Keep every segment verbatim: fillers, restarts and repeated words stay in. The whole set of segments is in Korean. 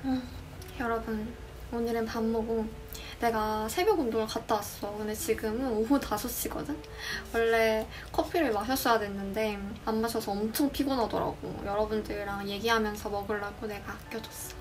음, 여러분, 오늘은 밥 먹고 내가 새벽 운동을 갔다 왔어. 근데 지금은 오후 다섯 시거든? 원래 커피를 마셨어야 됐는데 안 마셔서 엄청 피곤하더라고. 여러분들이랑 얘기하면서 먹으려고 내가 아껴뒀어.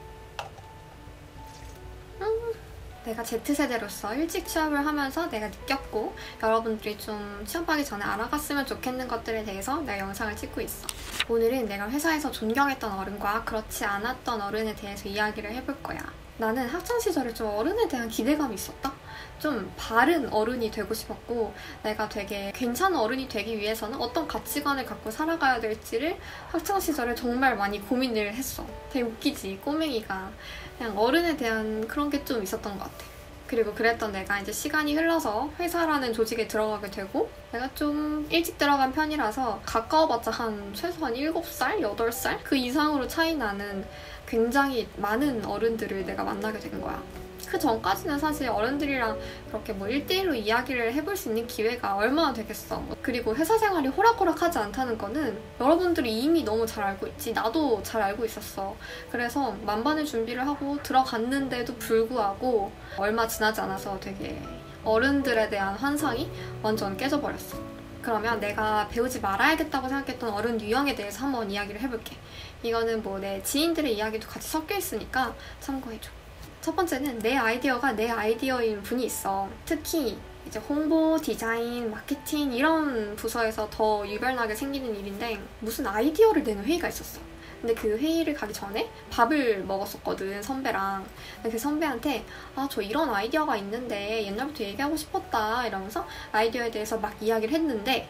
음, 내가 Z세대로서 일찍 취업을 하면서 내가 느꼈고 여러분들이 좀 취업하기 전에 알아갔으면 좋겠는 것들에 대해서 내가 영상을 찍고 있어. 오늘은 내가 회사에서 존경했던 어른과 그렇지 않았던 어른에 대해서 이야기를 해볼 거야. 나는 학창시절에 좀 어른에 대한 기대감이 있었다? 좀 바른 어른이 되고 싶었고 내가 되게 괜찮은 어른이 되기 위해서는 어떤 가치관을 갖고 살아가야 될지를 학창시절에 정말 많이 고민을 했어. 되게 웃기지, 꼬맹이가. 그냥 어른에 대한 그런 게 좀 있었던 것 같아. 그리고 그랬던 내가 이제 시간이 흘러서 회사라는 조직에 들어가게 되고 내가 좀 일찍 들어간 편이라서 가까워봤자 한 최소한 일곱 살, 여덟 살? 그 이상으로 차이 나는 굉장히 많은 어른들을 내가 만나게 된 거야. 그 전까지는 사실 어른들이랑 그렇게 뭐 일 대일로 이야기를 해볼 수 있는 기회가 얼마나 되겠어. 그리고 회사 생활이 호락호락하지 않다는 거는 여러분들이 이미 너무 잘 알고 있지. 나도 잘 알고 있었어. 그래서 만반의 준비를 하고 들어갔는데도 불구하고 얼마 지나지 않아서 되게 어른들에 대한 환상이 완전 깨져버렸어. 그러면 내가 배우지 말아야겠다고 생각했던 어른 유형에 대해서 한번 이야기를 해볼게. 이거는 뭐 내 지인들의 이야기도 같이 섞여 있으니까 참고해줘. 첫 번째는 내 아이디어가 내 아이디어인 분이 있어. 특히 이제 홍보, 디자인, 마케팅 이런 부서에서 더 유별나게 생기는 일인데 무슨 아이디어를 내는 회의가 있었어. 근데 그 회의를 가기 전에 밥을 먹었었거든, 선배랑. 근데 그 선배한테 아, 저 이런 아이디어가 있는데 옛날부터 얘기하고 싶었다 이러면서 아이디어에 대해서 막 이야기를 했는데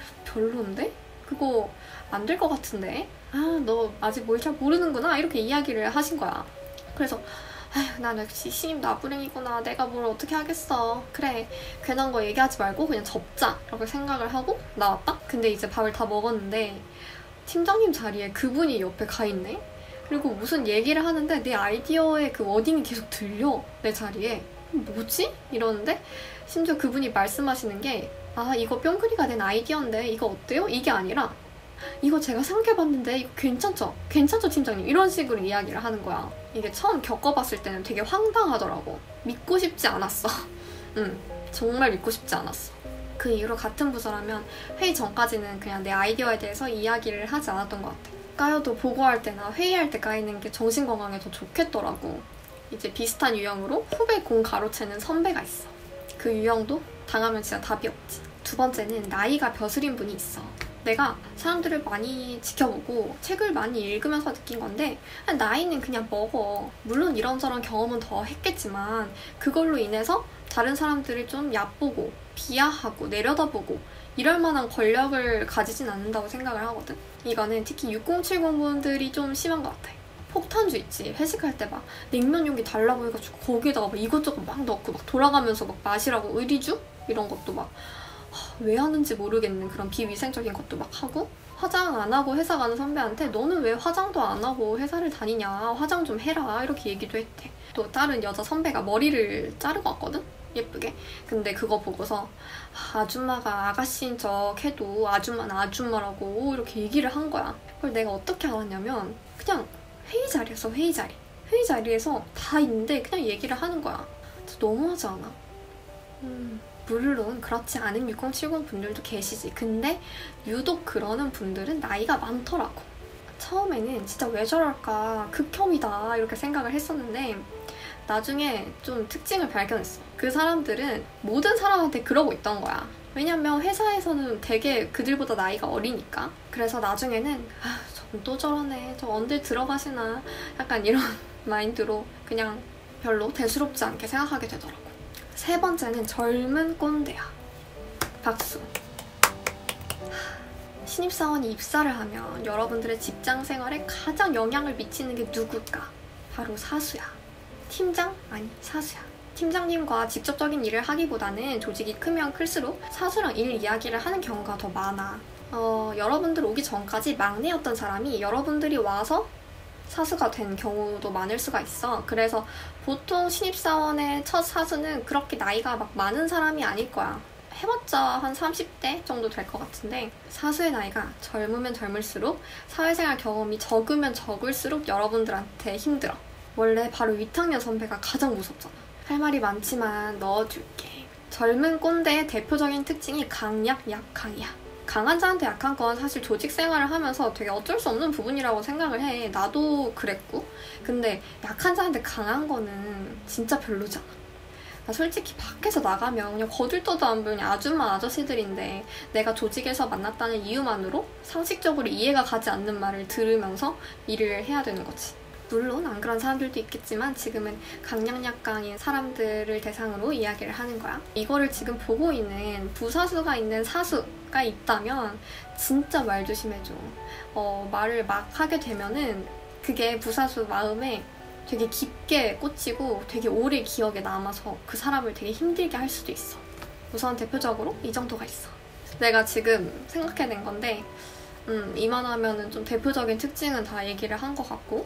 별론데? 그거 안 될 것 같은데? 아, 너 아직 뭘 잘 모르는구나 이렇게 이야기를 하신 거야. 그래서 아휴, 난 역시 신임 나부랭이구나. 내가 뭘 어떻게 하겠어. 그래, 괜한 거 얘기하지 말고 그냥 접자 라고 생각을 하고 나왔다? 근데 이제 밥을 다 먹었는데 팀장님 자리에 그분이 옆에 가 있네? 그리고 무슨 얘기를 하는데 내 아이디어의 그 워딩이 계속 들려, 내 자리에. 뭐지? 이러는데 심지어 그분이 말씀하시는 게 아, 이거 뿅크리가 낸 아이디어인데 이거 어때요? 이게 아니라 이거 제가 생각해봤는데 이거 괜찮죠? 괜찮죠, 팀장님? 이런 식으로 이야기를 하는 거야. 이게 처음 겪어봤을 때는 되게 황당하더라고. 믿고 싶지 않았어. 응, 정말 믿고 싶지 않았어. 그 이후로 같은 부서라면 회의 전까지는 그냥 내 아이디어에 대해서 이야기를 하지 않았던 것 같아. 까여도 보고할 때나 회의할 때 까이는 게 정신건강에 더 좋겠더라고. 이제 비슷한 유형으로 후배 공 가로채는 선배가 있어. 그 유형도 당하면 진짜 답이 없지. 두 번째는 나이가 벼슬인 분이 있어. 내가 사람들을 많이 지켜보고 책을 많이 읽으면서 느낀 건데 나이는 그냥 먹어. 물론 이런저런 경험은 더 했겠지만 그걸로 인해서 다른 사람들을 좀 얕보고 비하하고 내려다보고 이럴 만한 권력을 가지진 않는다고 생각을 하거든. 이거는 특히 육공칠공 분들이 좀 심한 것 같아. 폭탄주 있지. 회식할 때 막 냉면 용기 달라고 해가지고 거기에다가 막 이것저것 막 넣고 막 돌아가면서 막 마시라고 의리주? 이런 것도 막 왜 하는지 모르겠는 그런 비위생적인 것도 막 하고 화장 안 하고 회사 가는 선배한테 너는 왜 화장도 안 하고 회사를 다니냐, 화장 좀 해라 이렇게 얘기도 했대. 또 다른 여자 선배가 머리를 자르고 왔거든? 예쁘게. 근데 그거 보고서 아줌마가 아가씨인 척 해도 아줌마는 아줌마라고 이렇게 얘기를 한 거야. 그걸 내가 어떻게 알았냐면 그냥 회의 자리에서 회의 자리 회의 자리에서 다 있는데 그냥 얘기를 하는 거야. 너무하지 않아? 음... 물론 그렇지 않은 육공칠공 분들도 계시지. 근데 유독 그러는 분들은 나이가 많더라고. 처음에는 진짜 왜 저럴까, 극혐이다 이렇게 생각을 했었는데 나중에 좀 특징을 발견했어. 그 사람들은 모든 사람한테 그러고 있던 거야. 왜냐면 회사에서는 되게 그들보다 나이가 어리니까. 그래서 나중에는 아, 저분 또 저러네, 저 언제 들어가시나 약간 이런 마인드로 그냥 별로 대수롭지 않게 생각하게 되더라고. 세 번째는 젊은 꼰대야. 박수. 신입사원이 입사를 하면 여러분들의 직장 생활에 가장 영향을 미치는 게 누굴까? 바로 사수야. 팀장? 아니, 사수야. 팀장님과 직접적인 일을 하기보다는 조직이 크면 클수록 사수랑 일 이야기를 하는 경우가 더 많아. 어, 여러분들 오기 전까지 막내였던 사람이 여러분들이 와서 사수가 된 경우도 많을 수가 있어. 그래서 보통 신입사원의 첫 사수는 그렇게 나이가 막 많은 사람이 아닐 거야. 해봤자 한 삼십 대 정도 될 것 같은데 사수의 나이가 젊으면 젊을수록 사회생활 경험이 적으면 적을수록 여러분들한테 힘들어. 원래 바로 윗학년 선배가 가장 무섭잖아. 할 말이 많지만 넣어줄게. 젊은 꼰대의 대표적인 특징이 강약, 약강이야. 강한 자한테 약한 건 사실 조직 생활을 하면서 되게 어쩔 수 없는 부분이라고 생각을 해. 나도 그랬고. 근데 약한 자한테 강한 거는 진짜 별로잖아. 나 솔직히 밖에서 나가면 그냥 거들떠도 안 보이는 아줌마 아저씨들인데 내가 조직에서 만났다는 이유만으로 상식적으로 이해가 가지 않는 말을 들으면서 일을 해야 되는 거지. 물론 안 그런 사람들도 있겠지만 지금은 강약약강인 사람들을 대상으로 이야기를 하는 거야. 이거를 지금 보고 있는 부사수가 있는 사수가 있다면 진짜 말 조심해줘. 어, 말을 막 하게 되면은 그게 부사수 마음에 되게 깊게 꽂히고 되게 오래 기억에 남아서 그 사람을 되게 힘들게 할 수도 있어. 우선 대표적으로 이 정도가 있어. 내가 지금 생각해낸 건데 음, 이만하면은 좀 대표적인 특징은 다 얘기를 한 것 같고,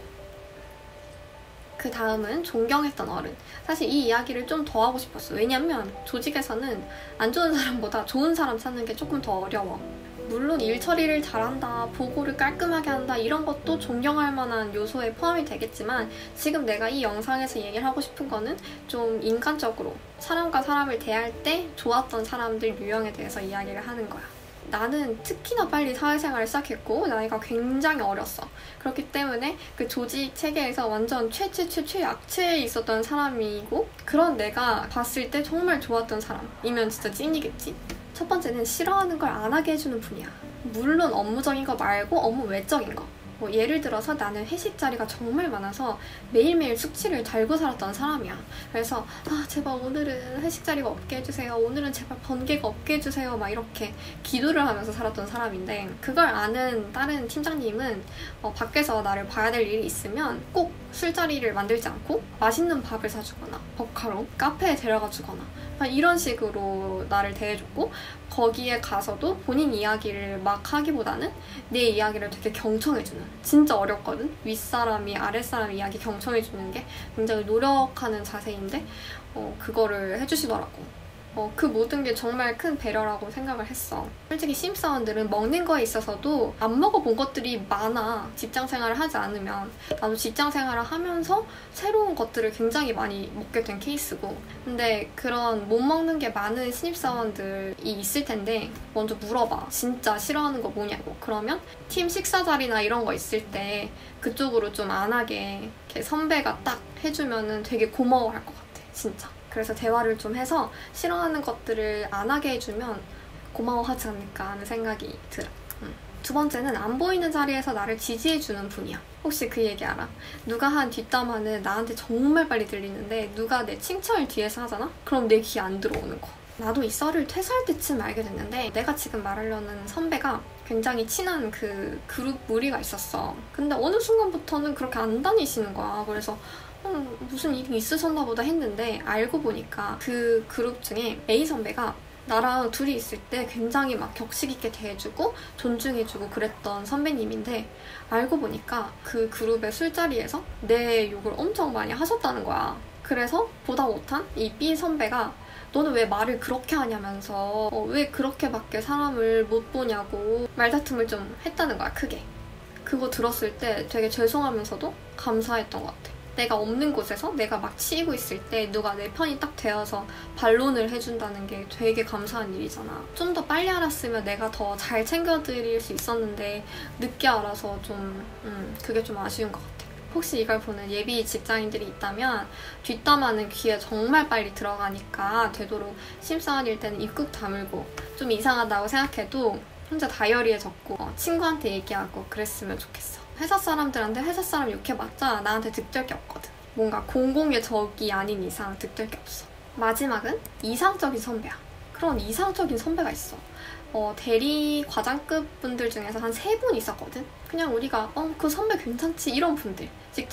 그 다음은 존경했던 어른. 사실 이 이야기를 좀 더 하고 싶었어. 왜냐면 조직에서는 안 좋은 사람보다 좋은 사람 찾는 게 조금 더 어려워. 물론 일 처리를 잘한다, 보고를 깔끔하게 한다 이런 것도 존경할 만한 요소에 포함이 되겠지만 지금 내가 이 영상에서 얘기를 하고 싶은 거는 좀 인간적으로 사람과 사람을 대할 때 좋았던 사람들 유형에 대해서 이야기를 하는 거야. 나는 특히나 빨리 사회생활을 시작했고 나이가 굉장히 어렸어. 그렇기 때문에 그 조직 체계에서 완전 최최최 최약체에 있었던 사람이고, 그런 내가 봤을 때 정말 좋았던 사람이면 진짜 찐이겠지. 첫 번째는 싫어하는 걸 안 하게 해주는 분이야. 물론 업무적인 거 말고 업무 외적인 거. 뭐 예를 들어서 나는 회식 자리가 정말 많아서 매일매일 숙취를 달고 살았던 사람이야. 그래서 아 제발 오늘은 회식 자리가 없게 해주세요. 오늘은 제발 번개가 없게 해주세요. 막 이렇게 기도를 하면서 살았던 사람인데, 그걸 아는 다른 팀장님은 어, 밖에서 나를 봐야 될 일이 있으면 꼭 술자리를 만들지 않고 맛있는 밥을 사주거나 버카롱, 카페에 데려가 주거나 이런 식으로 나를 대해줬고, 거기에 가서도 본인 이야기를 막 하기보다는 내 이야기를 되게 경청해주는, 진짜 어렵거든? 윗사람이 아랫사람 이야기 경청해주는 게 굉장히 노력하는 자세인데 어, 그거를 해주시더라고. 어, 그 모든 게 정말 큰 배려라고 생각을 했어. 솔직히 신입사원들은 먹는 거에 있어서도 안 먹어본 것들이 많아. 직장생활을 하지 않으면. 나도 직장생활을 하면서 새로운 것들을 굉장히 많이 먹게 된 케이스고, 근데 그런 못 먹는 게 많은 신입사원들이 있을 텐데 먼저 물어봐. 진짜 싫어하는 거 뭐냐고. 그러면 팀 식사 자리나 이런 거 있을 때 그쪽으로 좀 안 하게 이렇게 선배가 딱 해주면은 되게 고마워할 것 같아. 진짜. 그래서 대화를 좀 해서 싫어하는 것들을 안 하게 해주면 고마워하지 않을까 하는 생각이 들어. 음. 두 번째는 안 보이는 자리에서 나를 지지해주는 분이야. 혹시 그 얘기 알아? 누가 한 뒷담화는 나한테 정말 빨리 들리는데 누가 내 칭찬을 뒤에서 하잖아? 그럼 내 귀에 안 들어오는 거. 나도 이 썰을 퇴사할 때쯤 알게 됐는데, 내가 지금 말하려는 선배가 굉장히 친한 그 그룹 무리가 있었어. 근데 어느 순간부터는 그렇게 안 다니시는 거야. 그래서 음, 무슨 일이 있으셨나 보다 했는데 알고 보니까 그 그룹 중에 A 선배가 나랑 둘이 있을 때 굉장히 막 격식 있게 대해주고 존중해주고 그랬던 선배님인데, 알고 보니까 그 그룹의 술자리에서 내 욕을 엄청 많이 하셨다는 거야. 그래서 보다 못한 이 B 선배가 너는 왜 말을 그렇게 하냐면서 어, 왜 그렇게밖에 사람을 못 보냐고 말다툼을 좀 했다는 거야, 크게. 그거 들었을 때 되게 죄송하면서도 감사했던 것 같아. 내가 없는 곳에서 내가 막 치이고 있을 때 누가 내 편이 딱 되어서 반론을 해준다는 게 되게 감사한 일이잖아. 좀 더 빨리 알았으면 내가 더 잘 챙겨드릴 수 있었는데 늦게 알아서 좀 음, 그게 좀 아쉬운 것 같아. 혹시 이걸 보는 예비 직장인들이 있다면 뒷담화는 귀에 정말 빨리 들어가니까 되도록 심사원일 때는 입국 다물고 좀 이상하다고 생각해도 혼자 다이어리에 적고 어, 친구한테 얘기하고 그랬으면 좋겠어. 회사 사람들한테 회사 사람 욕해봤자 나한테 득될 게 없거든. 뭔가 공공의 적이 아닌 이상 득될 게 없어. 마지막은 이상적인 선배야. 그런 이상적인 선배가 있어. 어, 대리 과장급 분들 중에서 한 세 분 있었거든. 그냥 우리가 어, 그 선배 괜찮지 이런 분들.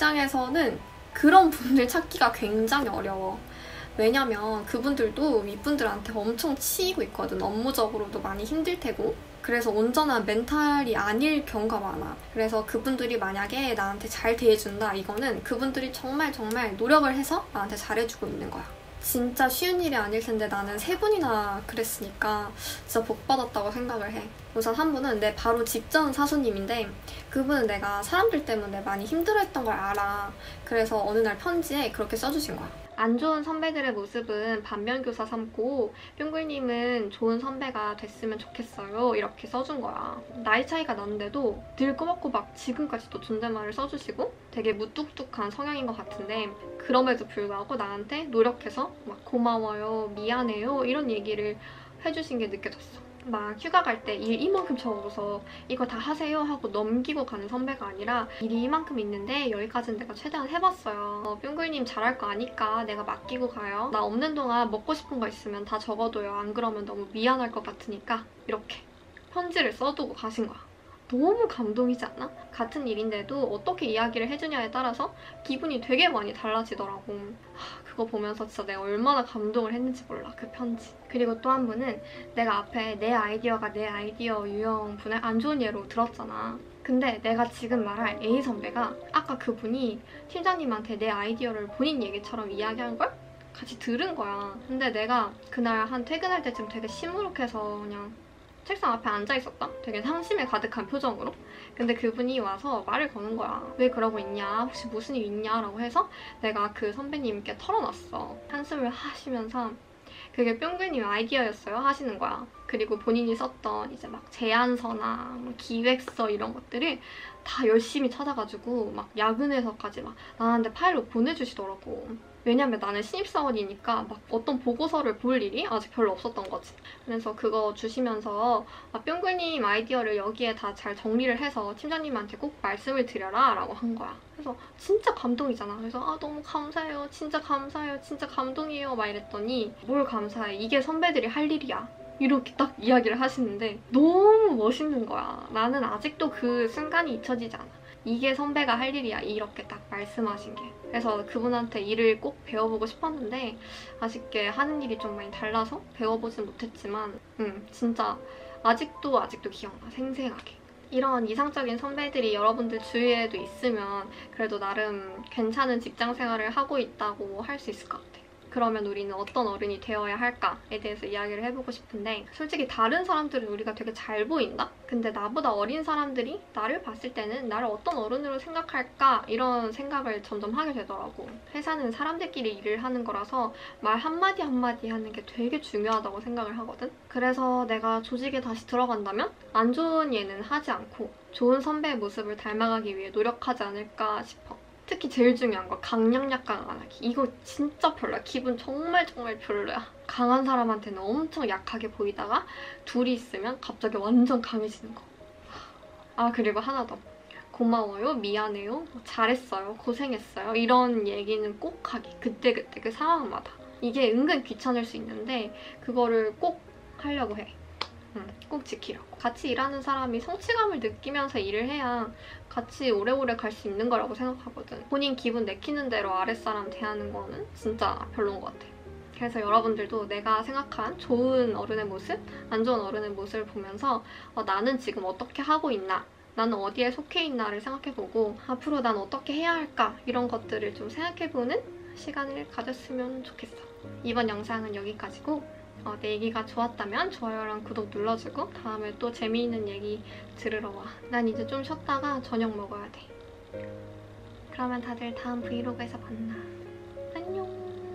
직장에서는 그런 분들 찾기가 굉장히 어려워. 왜냐면 그분들도 윗분들한테 엄청 치이고 있거든. 업무적으로도 많이 힘들 테고. 그래서 온전한 멘탈이 아닐 경우가 많아. 그래서 그분들이 만약에 나한테 잘 대해준다, 이거는 그분들이 정말 정말 노력을 해서 나한테 잘해주고 있는 거야. 진짜 쉬운 일이 아닐 텐데 나는 세 분이나 그랬으니까 진짜 복 받았다고 생각을 해. 우선 한 분은 내 바로 직전 사수님인데 그분은 내가 사람들 때문에 많이 힘들어했던 걸 알아. 그래서 어느 날 편지에 그렇게 써주신 거야. 안 좋은 선배들의 모습은 반면교사 삼고 뿅글님은 좋은 선배가 됐으면 좋겠어요. 이렇게 써준 거야. 나이 차이가 나는데도 늘 꼬박꼬박 지금까지도 존댓말을 써주시고 되게 무뚝뚝한 성향인 것 같은데 그럼에도 불구하고 나한테 노력해서 막 고마워요, 미안해요 이런 얘기를 해주신 게 느껴졌어. 막 휴가 갈 때 일 이만큼 적어서 이거 다 하세요 하고 넘기고 가는 선배가 아니라 일이 이만큼 있는데 여기까지는 내가 최대한 해봤어요. 어, 뿅글님 잘할 거 아니까 내가 맡기고 가요. 나 없는 동안 먹고 싶은 거 있으면 다 적어둬요. 안 그러면 너무 미안할 것 같으니까 이렇게 편지를 써두고 가신 거야. 너무 감동이지 않아? 같은 일인데도 어떻게 이야기를 해주냐에 따라서 기분이 되게 많이 달라지더라고. 하, 그거 보면서 진짜 내가 얼마나 감동을 했는지 몰라, 그 편지. 그리고 또 한 분은 내가 앞에 내 아이디어가 내 아이디어 유형 분을 안 좋은 예로 들었잖아. 근데 내가 지금 말할 A 선배가 아까 그분이 팀장님한테 내 아이디어를 본인 얘기처럼 이야기한 걸 같이 들은 거야. 근데 내가 그날 한 퇴근할 때쯤 되게 시무룩해서 그냥 책상 앞에 앉아있었다? 되게 상심에 가득한 표정으로. 근데 그분이 와서 말을 거는 거야. 왜 그러고 있냐? 혹시 무슨 일 있냐? 라고 해서 내가 그 선배님께 털어놨어. 한숨을 하시면서 그게 뿅글님 아이디어였어요 하시는 거야. 그리고 본인이 썼던 이제 막 제안서나 뭐 기획서 이런 것들을 다 열심히 찾아가지고 막 야근해서까지 막 나한테 파일로 보내주시더라고. 왜냐면 나는 신입사원이니까 막 어떤 보고서를 볼 일이 아직 별로 없었던 거지. 그래서 그거 주시면서 아, 뿅글님 아이디어를 여기에 다 잘 정리를 해서 팀장님한테 꼭 말씀을 드려라 라고 한 거야. 그래서 진짜 감동이잖아. 그래서 아 너무 감사해요. 진짜 감사해요. 진짜 감동이에요. 막 이랬더니 뭘 감사해. 이게 선배들이 할 일이야. 이렇게 딱 이야기를 하시는데 너무 멋있는 거야. 나는 아직도 그 순간이 잊혀지지 않아. 이게 선배가 할 일이야. 이렇게 딱 말씀하신 게. 그래서 그분한테 일을 꼭 배워보고 싶었는데 아쉽게 하는 일이 좀 많이 달라서 배워보진 못했지만 음, 진짜 아직도 아직도 기억나. 생생하게. 이런 이상적인 선배들이 여러분들 주위에도 있으면 그래도 나름 괜찮은 직장 생활을 하고 있다고 할 수 있을 것 같아. 그러면 우리는 어떤 어른이 되어야 할까에 대해서 이야기를 해보고 싶은데 솔직히 다른 사람들은 우리가 되게 잘 보인다? 근데 나보다 어린 사람들이 나를 봤을 때는 나를 어떤 어른으로 생각할까? 이런 생각을 점점 하게 되더라고. 회사는 사람들끼리 일을 하는 거라서 말 한마디 한마디 하는 게 되게 중요하다고 생각을 하거든? 그래서 내가 조직에 다시 들어간다면 안 좋은 예는 하지 않고 좋은 선배의 모습을 닮아가기 위해 노력하지 않을까 싶어. 특히 제일 중요한 거 강약약강 안 하기. 이거 진짜 별로야. 기분 정말 정말 별로야. 강한 사람한테는 엄청 약하게 보이다가 둘이 있으면 갑자기 완전 강해지는 거. 아 그리고 하나 더. 고마워요, 미안해요, 잘했어요, 고생했어요 이런 얘기는 꼭 하기. 그때그때 그 상황마다. 이게 은근 귀찮을 수 있는데 그거를 꼭 하려고 해. 응, 꼭 지키라고. 같이 일하는 사람이 성취감을 느끼면서 일을 해야 같이 오래오래 갈 수 있는 거라고 생각하거든. 본인 기분 내키는 대로 아랫사람 대하는 거는 진짜 별로인 것 같아. 그래서 여러분들도 내가 생각한 좋은 어른의 모습, 안 좋은 어른의 모습을 보면서 어, 나는 지금 어떻게 하고 있나? 나는 어디에 속해 있나를 생각해보고 앞으로 난 어떻게 해야 할까? 이런 것들을 좀 생각해보는 시간을 가졌으면 좋겠어. 이번 영상은 여기까지고 어, 내 얘기가 좋았다면 좋아요랑 구독 눌러주고 다음에 또 재미있는 얘기 들으러 와. 난 이제 좀 쉬었다가 저녁 먹어야 돼. 그러면 다들 다음 브이로그에서 만나. 안녕.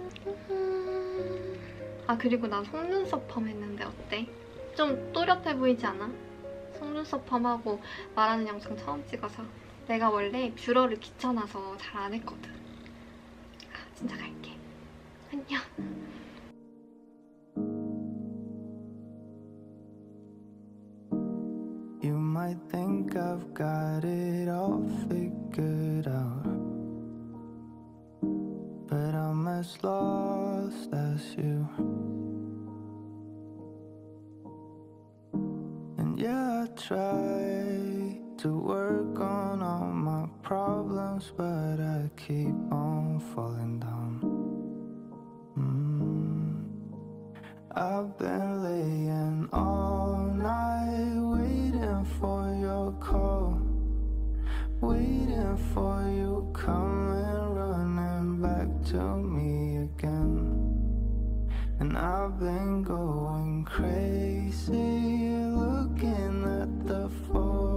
아 그리고 나 속눈썹 펌 했는데 어때? 좀 또렷해 보이지 않아? 속눈썹 펌하고 말하는 영상 처음 찍어서. 내가 원래 뷰러를 귀찮아서 잘 안 했거든. 아, 진짜 갈게. 안녕. You might think I've got it all figured out, but I'm as lost as you. And yeah, I try to work on all my problems, but I keep on falling down. mm. I've been laying all night waiting for your call, waiting for you coming running back to me again. And I've been going crazy, looking at the photos